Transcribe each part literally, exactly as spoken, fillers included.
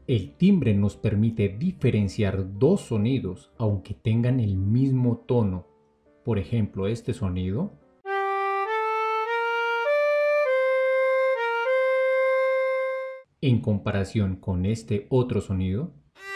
El timbre nos permite diferenciar dos sonidos aunque tengan el mismo tono. Por ejemplo, este sonido en comparación con este otro sonido,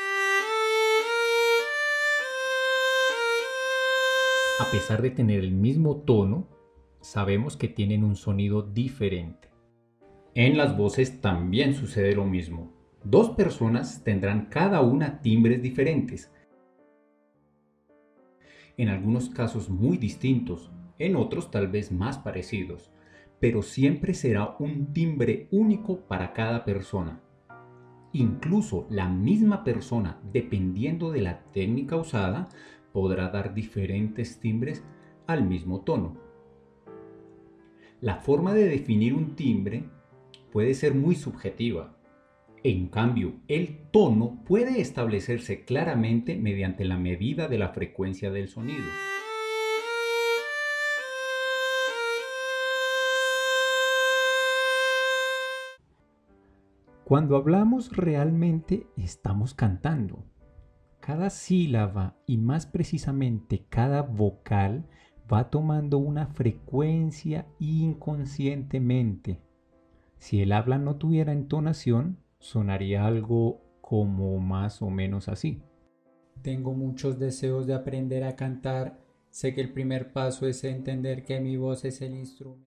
a pesar de tener el mismo tono, sabemos que tienen un sonido diferente. En las voces también sucede lo mismo. Dos personas tendrán cada una timbres diferentes, en algunos casos muy distintos, en otros tal vez más parecidos, pero siempre será un timbre único para cada persona. Incluso la misma persona, dependiendo de la técnica usada, podrá dar diferentes timbres al mismo tono. La forma de definir un timbre puede ser muy subjetiva. En cambio, el tono puede establecerse claramente mediante la medida de la frecuencia del sonido. Cuando hablamos realmente estamos cantando. Cada sílaba y más precisamente cada vocal va tomando una frecuencia inconscientemente. Si el habla no tuviera entonación, sonaría algo como más o menos así. Tengo muchos deseos de aprender a cantar. Sé que el primer paso es entender que mi voz es el instrumento.